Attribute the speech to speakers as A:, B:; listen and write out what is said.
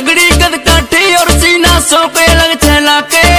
A: तगड़ी कद काठी और सीना सो पे लग चला के